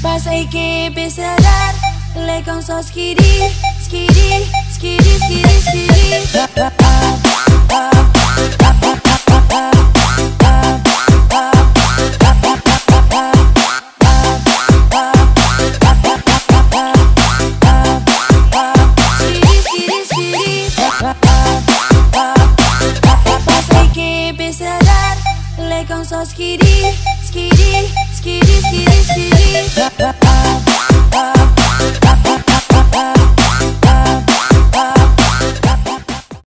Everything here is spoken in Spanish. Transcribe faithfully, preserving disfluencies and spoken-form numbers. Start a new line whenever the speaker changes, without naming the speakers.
Passei que empiece a dar legal só skiri, skiri, skiri, skiri, skiri.